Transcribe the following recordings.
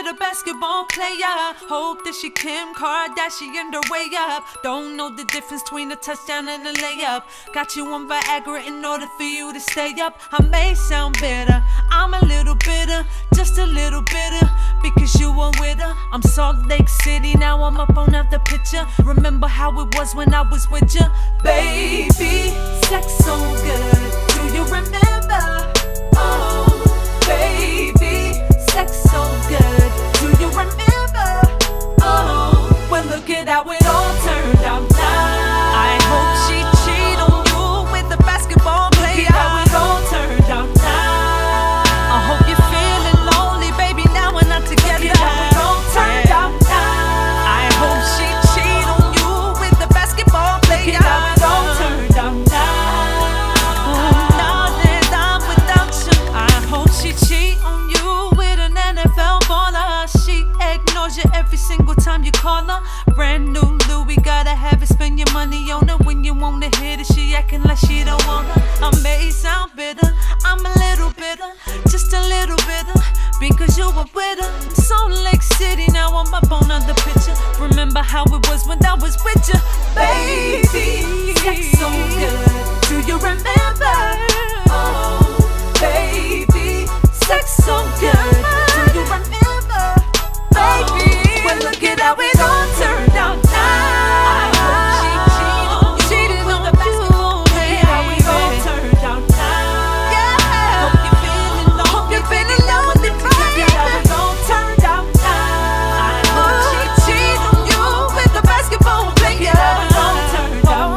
with a basketball player. Hope that she Kim Kardashian her way up. Don't know the difference between a touchdown and a layup. Got you on Viagra in order for you to stay up. I may sound bitter, I'm a little bitter, just a little bitter, because you were with her. I'm Salt Lake City, now I'm up on the picture. Remember how it was when I was with you, baby. Sex so good, do you remember? Oh, baby, sex so good, do you remember? Oh, well look at how it all turned out now. I hope she cheat on you with a basketball player. Look at how it all turned out now. I hope you're feeling lonely, baby, now we're not together. Look at how it all turned out now. I hope she cheat on you with a basketball player. Look at how it all turned out now. Oh, now that I'm without you, I hope she cheat on you with an NFL baller. She ignores you every single time you call her. Brand new Louis, gotta have it, spend your money on her. When you wanna hit it, she acting like she don't want her. I may sound bitter, I'm a little bitter, just a little bitter, because you were with her. Salt Lake City, now I'm up on the picture. Remember how it was when I was with you, baby. Sex so good, do you remember? Oh, baby, sex so good, do you remember? Baby, well look at how it all turned out now. I hope she cheated on the basketball. Look at how it all turned out now. Yeah, hope you're feeling lonely. Hope you're feeling lonely. Look at how it all turned out now. I hope she cheated on you with the basketball player. Look at how it all turned out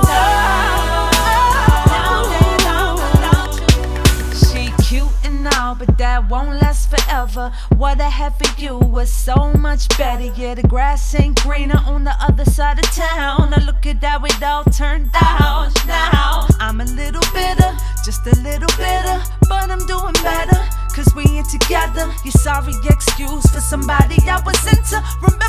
now. She cute and all, but that won't last forever. What I had for you was so much better. Yeah, the grass ain't greener on the other side of town. Now look at how it all turned out now. I'm a little bitter, just a little bitter, but I'm doing better, cause we ain't together. Your sorry excuse for somebody I was into. Remember